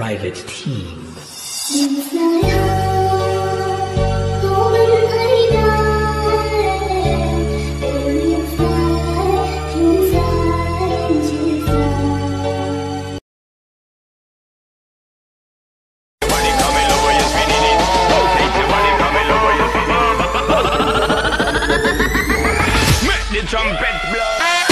private team. Trumpet blow.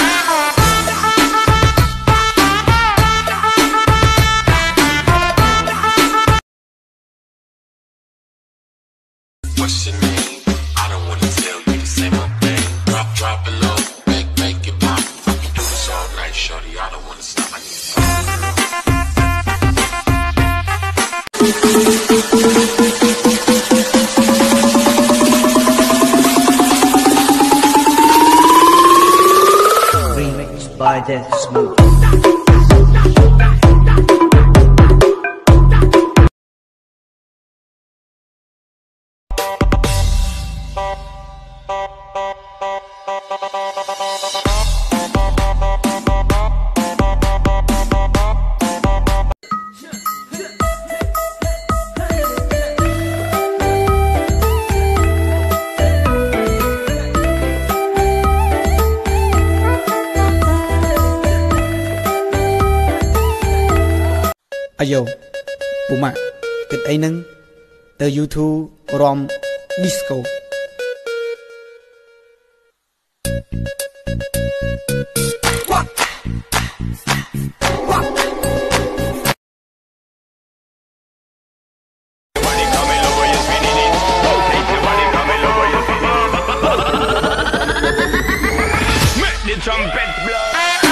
What's your name? I don't wanna tell you the same old thing. Drop it low, make it pop. I can do this all night, shorty. I don't wanna stop. Remixed by Death Smoke. Ayo, Puma, kết ấy nâng từ YouTube Rom Disco. Trumpet blow.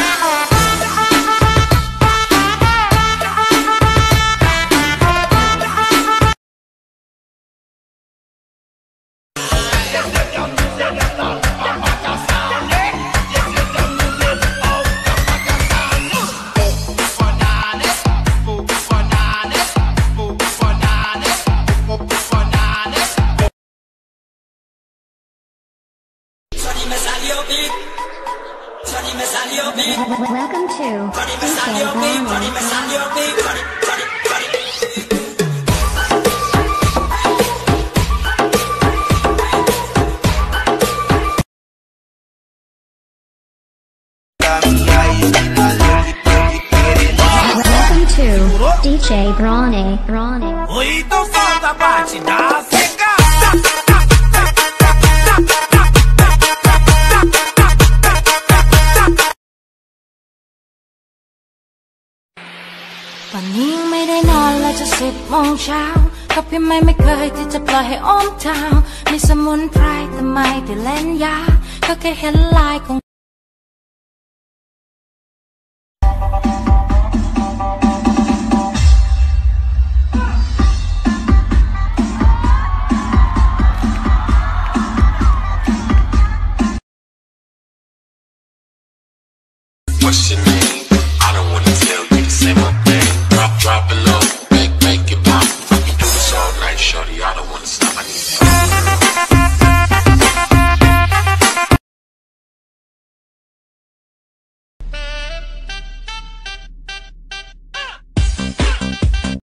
Welcome to DJ Brownie. Welcome to DJ Brownie. Então solta a parte da seca. วันนี้ยังไม่ได้นอนและจะ10 โมงเช้าก็พี่ไม่เคยที่จะปล่อยให้อ้อมเท้ามีสมุนไพรแต่ไม่ได้เล่นยาก็แค่เห็นลายของ